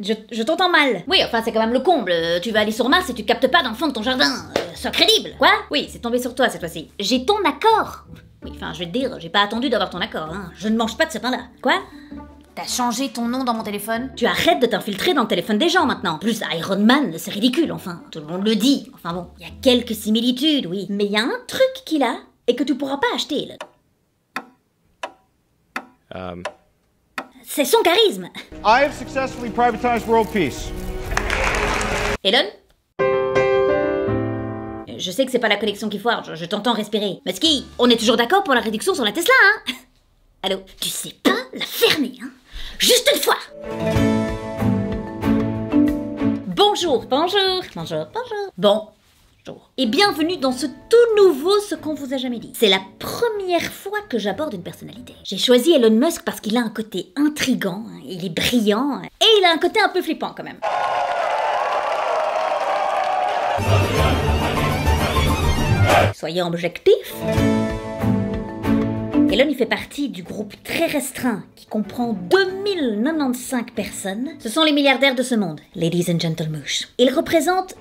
Je t'entends mal. Oui, enfin, c'est quand même le comble. Tu vas aller sur Mars et tu captes pas dans le fond de ton jardin. Sois crédible. Quoi? Oui, c'est tombé sur toi cette fois-ci. J'ai ton accord. Oui, enfin, je vais te dire, j'ai pas attendu d'avoir ton accord, hein. Je ne mange pas de ce pain-là. Quoi? T'as changé ton nom dans mon téléphone? Tu arrêtes de t'infiltrer dans le téléphone des gens maintenant. Plus Iron Man, c'est ridicule, enfin. Tout le monde le dit. Enfin bon, il y a quelques similitudes, oui. Mais il y a un truc qu'il a et que tu pourras pas acheter, là. C'est son charisme. I have successfully privatized world peace. Elon? Je sais que c'est pas la connexion qui foire, je t'entends respirer. Musky, on est toujours d'accord pour la réduction sur la Tesla, hein? Allô? Tu sais pas la fermer, hein? Juste une fois! Bonjour, bonjour, bonjour, bonjour. Bonjour. Et bienvenue dans ce tout nouveau Ce qu'on vous a jamais dit. C'est la première fois que j'aborde une personnalité. J'ai choisi Elon Musk parce qu'il a un côté intriguant, hein, il est brillant, hein, et il a un côté un peu flippant quand même. Soyez objectifs. Elon, il fait partie du groupe très restreint qui comprend 2095 personnes. Ce sont les milliardaires de ce monde, ladies and gentlemen. Ils représentent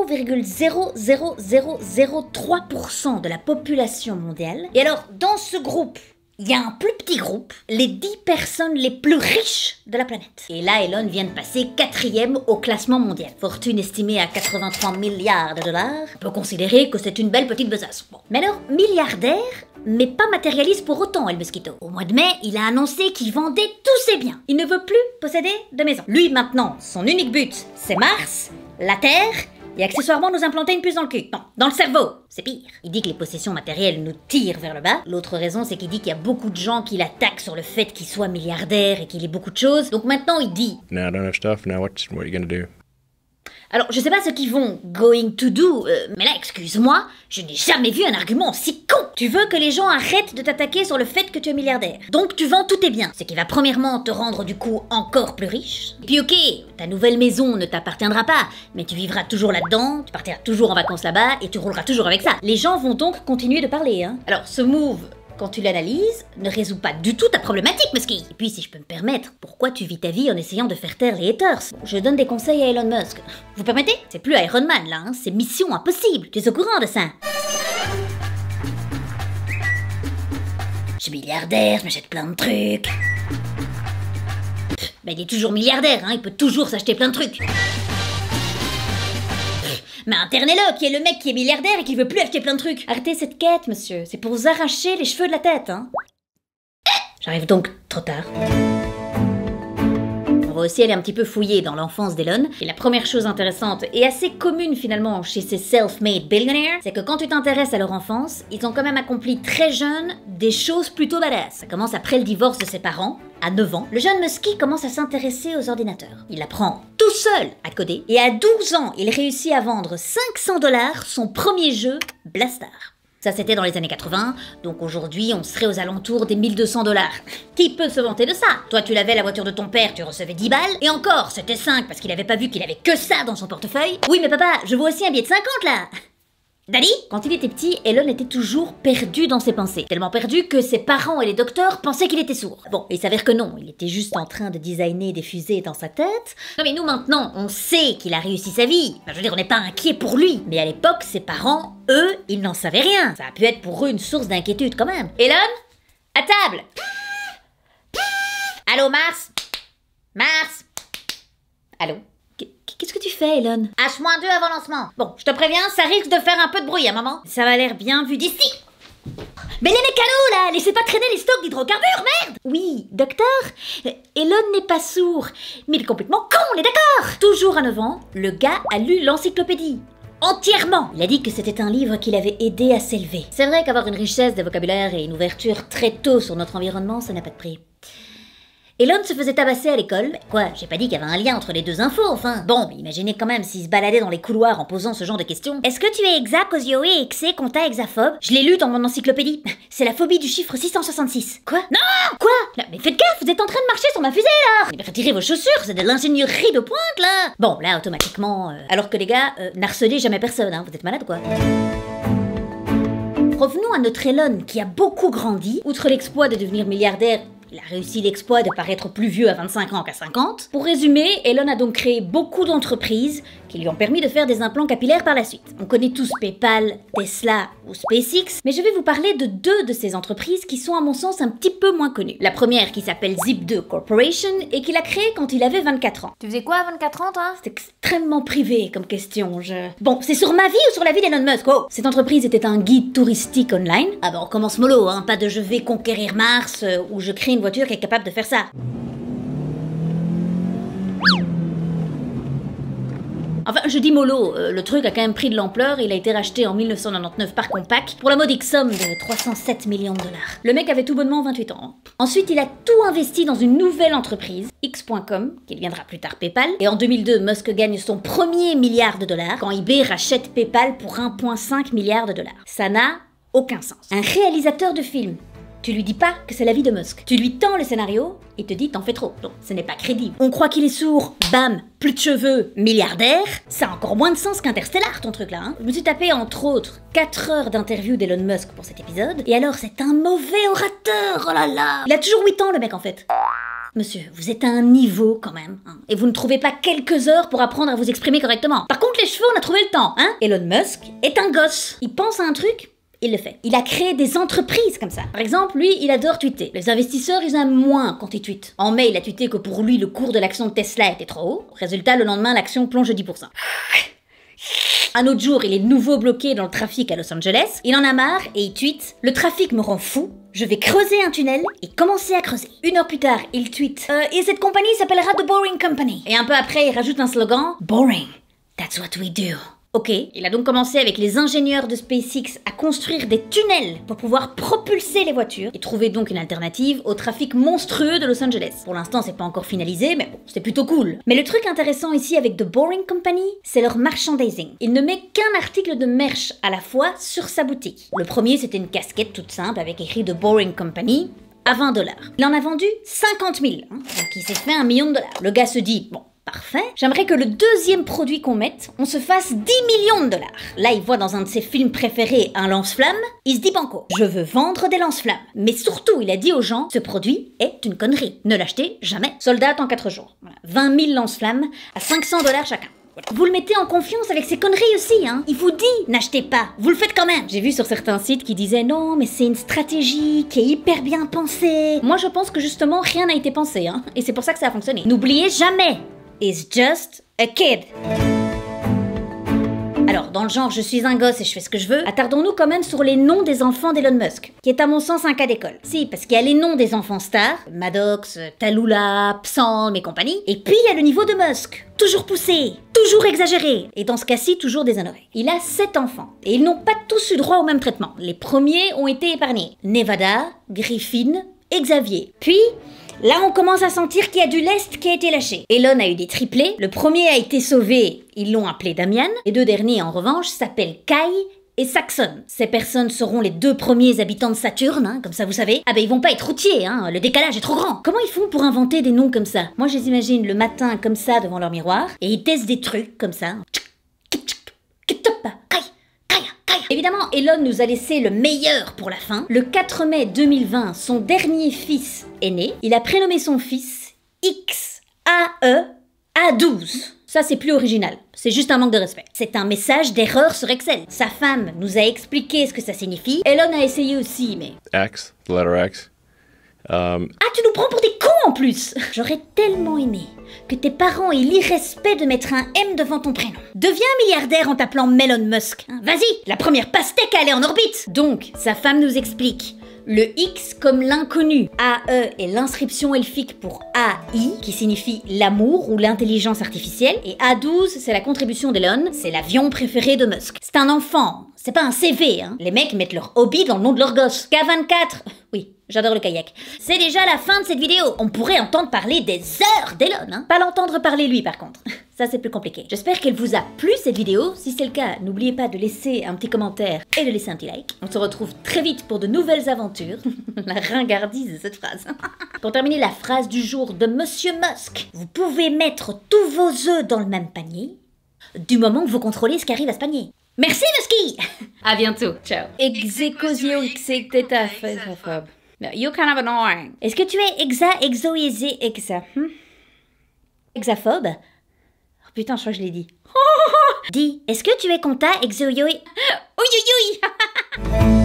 0,00003% de la population mondiale. Et alors, dans ce groupe, il y a un plus petit groupe, les 10 personnes les plus riches de la planète. Et là, Elon vient de passer 4e au classement mondial. Fortune estimée à 83 milliards de dollars. On peut considérer que c'est une belle petite besace. Bon. Mais alors, milliardaire, mais pas matérialiste pour autant, El Mosquito. Au mois de mai, il a annoncé qu'il vendait tous ses biens. Il ne veut plus posséder de maison. Lui, maintenant, son unique but, c'est Mars, la Terre, et accessoirement nous implanter une puce dans le cul. Non, dans le cerveau. C'est pire. Il dit que les possessions matérielles nous tirent vers le bas. L'autre raison, c'est qu'il dit qu'il y a beaucoup de gens qui l'attaquent sur le fait qu'il soit milliardaire et qu'il ait beaucoup de choses. Donc maintenant, il dit... Now I don't have stuff, now what are you gonna do? Alors, je sais pas ce qu'ils vont going to do, mais là, excuse-moi, je n'ai jamais vu un argument aussi con. Tu veux que les gens arrêtent de t'attaquer sur le fait que tu es milliardaire. Donc tu vends tous tes biens. Ce qui va premièrement te rendre du coup encore plus riche. Puis ok, ta nouvelle maison ne t'appartiendra pas, mais tu vivras toujours là-dedans, tu partiras toujours en vacances là-bas et tu rouleras toujours avec ça. Les gens vont donc continuer de parler, hein. Alors, ce move... quand tu l'analyses, ne résout pas du tout ta problématique, Musky. Et puis, si je peux me permettre, pourquoi tu vis ta vie en essayant de faire taire les haters? Je donne des conseils à Elon Musk. Vous permettez? C'est plus Iron Man, là, hein, c'est mission impossible. Tu es au courant de ça? Je suis milliardaire, je m'achète plein de trucs. Ben, il est toujours milliardaire, hein, il peut toujours s'acheter plein de trucs. Mais internez-le, qui est le mec qui est milliardaire et qui veut plus acheter plein de trucs. Arrêtez cette quête, monsieur. C'est pour vous arracher les cheveux de la tête, hein. J'arrive donc trop tard. On va aussi aller un petit peu fouiller dans l'enfance d'Elon. Et la première chose intéressante, et assez commune finalement chez ces self-made billionaires, c'est que quand tu t'intéresses à leur enfance, ils ont quand même accompli très jeunes des choses plutôt badass. Ça commence après le divorce de ses parents. À 9 ans, le jeune Musky commence à s'intéresser aux ordinateurs. Il apprend tout seul à coder, et à 12 ans, il réussit à vendre 500 $ son premier jeu, Blastar. Ça, c'était dans les années 80, donc aujourd'hui, on serait aux alentours des 1200 $. Qui peut se vanter de ça? Toi, tu l'avais la voiture de ton père, tu recevais 10 balles, et encore, c'était 5 parce qu'il avait pas vu qu'il avait que ça dans son portefeuille. Oui, mais papa, je vois aussi un billet de 50 là. Daddy? Quand il était petit, Elon était toujours perdu dans ses pensées. Tellement perdu que ses parents et les docteurs pensaient qu'il était sourd. Bon, il s'avère que non, il était juste en train de designer des fusées dans sa tête. Non mais nous maintenant, on sait qu'il a réussi sa vie. Enfin, je veux dire, on n'est pas inquiet pour lui. Mais à l'époque, ses parents, eux, ils n'en savaient rien. Ça a pu être pour eux une source d'inquiétude quand même. Elon? À table! Allô, Mars? Mars? Allô? Qu'est-ce que tu fais, Elon? H-2 avant lancement. Bon, je te préviens, ça risque de faire un peu de bruit, hein, maman? Ça va l'air bien vu d'ici. Mais les mécanos, là, laissez pas traîner les stocks d'hydrocarbures, merde! Oui, docteur, Elon n'est pas sourd, mais il est complètement con, on est d'accord? Toujours à 9 ans, le gars a lu l'encyclopédie. Entièrement! Il a dit que c'était un livre qui l'avait aidé à s'élever. C'est vrai qu'avoir une richesse de vocabulaire et une ouverture très tôt sur notre environnement, ça n'a pas de prix. Elon se faisait tabasser à l'école. Mais quoi, j'ai pas dit qu'il y avait un lien entre les deux infos, enfin. Bon, mais imaginez quand même s'il se baladait dans les couloirs en posant ce genre de questions. Est-ce que tu es exa, cosio et exe, conta, hexaphobe? Je l'ai lu dans mon encyclopédie. C'est la phobie du chiffre 666. Quoi? Non! Quoi? Là, mais faites gaffe, vous êtes en train de marcher sur ma fusée, là! Mais retirez vos chaussures, c'est de l'ingénierie de pointe, là! Bon, là, automatiquement... Alors que les gars, n'harcelez jamais personne, hein. Vous êtes malade, quoi. Revenons à notre Elon, qui a beaucoup grandi. Outre l'exploit de devenir milliardaire, Il a réussi l'exploit de paraître plus vieux à 25 ans qu'à 50. Pour résumer, Elon a donc créé beaucoup d'entreprises qui lui ont permis de faire des implants capillaires par la suite. On connaît tous PayPal, Tesla ou SpaceX, mais je vais vous parler de deux de ces entreprises qui sont à mon sens un petit peu moins connues. La première qui s'appelle Zip2 Corporation et qu'il a créée quand il avait 24 ans. Tu faisais quoi à 24 ans, toi? C'est extrêmement privé comme question, Bon, c'est sur ma vie ou sur la vie d'Elon Musk? Oh. Cette entreprise était un guide touristique online. Ah bah on commence mollo, hein, pas de je vais conquérir Mars ou je crée une voiture qui est capable de faire ça. Enfin, je dis mollo, le truc a quand même pris de l'ampleur, il a été racheté en 1999 par Compaq pour la modique somme de 307 millions de dollars. Le mec avait tout bonnement 28 ans. Ensuite, il a tout investi dans une nouvelle entreprise, X.com, qui deviendra plus tard PayPal, et en 2002, Musk gagne son premier milliard de dollars quand eBay rachète PayPal pour 1,5 milliard de dollars. Ça n'a aucun sens. Un réalisateur de film, tu lui dis pas que c'est la vie de Musk. Tu lui tends le scénario, il te dit t'en fais trop. Donc ce n'est pas crédible. On croit qu'il est sourd, bam, plus de cheveux, milliardaire. Ça a encore moins de sens qu'Interstellar ton truc là, hein. Je me suis tapé entre autres 4 heures d'interview d'Elon Musk pour cet épisode. Et alors c'est un mauvais orateur, oh là là. Il a toujours 8 ans le mec en fait. Monsieur, vous êtes à un niveau quand même, hein, et vous ne trouvez pas quelques heures pour apprendre à vous exprimer correctement. Par contre les cheveux on a trouvé le temps, hein. Elon Musk est un gosse. Il pense à un truc, il le fait. Il a créé des entreprises comme ça. Par exemple, lui, il adore tweeter. Les investisseurs, ils aiment moins quand il tweet. En mai, il a tweeté que pour lui, le cours de l'action de Tesla était trop haut. Résultat, le lendemain, l'action plonge de 10%. Un autre jour, il est de nouveau bloqué dans le trafic à Los Angeles. Il en a marre et il tweet « Le trafic me rend fou. Je vais creuser un tunnel et commencer à creuser. » 1 heure plus tard, il tweet « Et cette compagnie s'appellera The Boring Company. » Et un peu après, il rajoute un slogan « Boring. That's what we do. » Ok, il a donc commencé avec les ingénieurs de SpaceX à construire des tunnels pour pouvoir propulser les voitures et trouver donc une alternative au trafic monstrueux de Los Angeles. Pour l'instant, c'est pas encore finalisé, mais bon, c'est plutôt cool. Mais le truc intéressant ici avec The Boring Company, c'est leur merchandising. Il ne met qu'un article de merch à la fois sur sa boutique. Le premier, c'était une casquette toute simple avec écrit The Boring Company à 20 $. Il en a vendu 50 000, hein, donc il s'est fait $1 million. Le gars se dit, bon, parfait. J'aimerais que le deuxième produit qu'on mette, on se fasse 10 millions de $. Là, il voit dans un de ses films préférés un lance-flamme. Il se dit banco, je veux vendre des lance-flammes. Mais surtout, il a dit aux gens, ce produit est une connerie. Ne l'achetez jamais. Sold out en 4 jours. Voilà. 20 000 lance-flammes à 500 $ chacun. Voilà. Vous le mettez en confiance avec ses conneries aussi, hein. Il vous dit, n'achetez pas. Vous le faites quand même. J'ai vu sur certains sites qui disaient non, mais c'est une stratégie qui est hyper bien pensée. Moi, je pense que justement, rien n'a été pensé, hein. Et c'est pour ça que ça a fonctionné. N'oubliez jamais, is just a kid. Alors, dans le genre je suis un gosse et je fais ce que je veux, attardons-nous quand même sur les noms des enfants d'Elon Musk, qui est à mon sens un cas d'école. Si, parce qu'il y a les noms des enfants stars, Maddox, Tallulah, Psalm et compagnie, et puis il y a le niveau de Musk. Toujours poussé, toujours exagéré, et dans ce cas-ci, toujours déshonoré. Il a 7 enfants, et ils n'ont pas tous eu droit au même traitement. Les premiers ont été épargnés. Nevada, Griffin, Xavier. Puis, là, on commence à sentir qu'il y a du lest qui a été lâché. Elon a eu des triplés. Le premier a été sauvé, ils l'ont appelé Damian. Les 2 derniers, en revanche, s'appellent Kai et Saxon. Ces personnes seront les 2 premiers habitants de Saturne, hein, comme ça vous savez. Ah ben ils vont pas être routiers, hein, le décalage est trop grand. Comment ils font pour inventer des noms comme ça? Moi je les imagine le matin comme ça devant leur miroir, et ils testent des trucs comme ça. Évidemment, Elon nous a laissé le meilleur pour la fin. Le 4 mai 2020, son dernier fils est né. Il a prénommé son fils XAE-A12. Ça, c'est plus original. C'est juste un manque de respect. C'est un message d'erreur sur Excel. Sa femme nous a expliqué ce que ça signifie. Elon a essayé aussi, mais... X, the letter X. Ah, tu nous prends pour des cons en plus! J'aurais tellement aimé que tes parents aient l'irrespect de mettre un M devant ton prénom. Deviens milliardaire en t'appelant Melon Musk. Hein, vas-y, la première pastèque à aller en orbite! Donc, sa femme nous explique le X comme l'inconnu. AE est l'inscription elfique pour AI, qui signifie l'amour ou l'intelligence artificielle. Et A12, c'est la contribution d'Elon, c'est l'avion préféré de Musk. C'est un enfant, c'est pas un CV, hein. Les mecs mettent leur hobby dans le nom de leur gosse. K24, oui. J'adore le kayak. C'est déjà la fin de cette vidéo. On pourrait entendre parler des heures d'Elon, hein. Pas l'entendre parler lui par contre. Ça c'est plus compliqué. J'espère qu'elle vous a plu cette vidéo. Si c'est le cas, n'oubliez pas de laisser un petit commentaire et de laisser un petit like. On se retrouve très vite pour de nouvelles aventures. La ringardise de cette phrase. Pour terminer la phrase du jour de Monsieur Musk. Vous pouvez mettre tous vos œufs dans le même panier, du moment que vous contrôlez ce qui arrive à ce panier. Merci Musky. À bientôt. Ciao. Execosio, No, you're kind of annoying. Est-ce que tu es exaphobe? Oh putain, je crois que je l'ai dit. Dis, est-ce que tu es conta exoyo... Ouïouïouï.